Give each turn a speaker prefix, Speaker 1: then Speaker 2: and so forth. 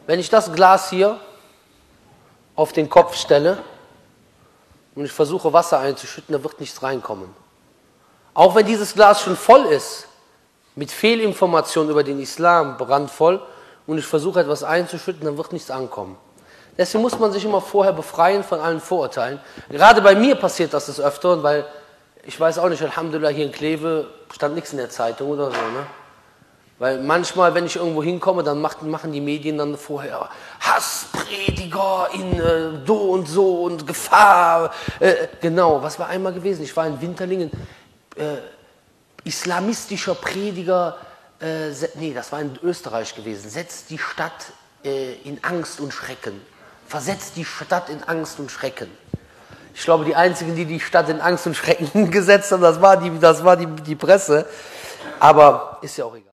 Speaker 1: Wenn ich das Glas hier auf den Kopf stelle und ich versuche Wasser einzuschütten, da wird nichts reinkommen. Auch wenn dieses Glas schon voll ist, mit Fehlinformationen über den Islam brandvoll, und ich versuche etwas einzuschütten, dann wird nichts ankommen. Deswegen muss man sich immer vorher befreien von allen Vorurteilen. Gerade bei mir passiert das des Öfteren, weil ich weiß auch nicht, Alhamdulillah, hier in Kleve stand nichts in der Zeitung oder so, ne? Weil manchmal, wenn ich irgendwo hinkomme, dann machen die Medien dann vorher Hassprediger in so und Gefahr. Genau, was war einmal gewesen? Ich war in Winterlingen, islamistischer Prediger, nee, das war in Österreich gewesen, setzt die Stadt in Angst und Schrecken. Versetzt die Stadt in Angst und Schrecken. Ich glaube, die Einzigen, die die Stadt in Angst und Schrecken gesetzt haben, das war die Presse. Aber ist ja auch egal.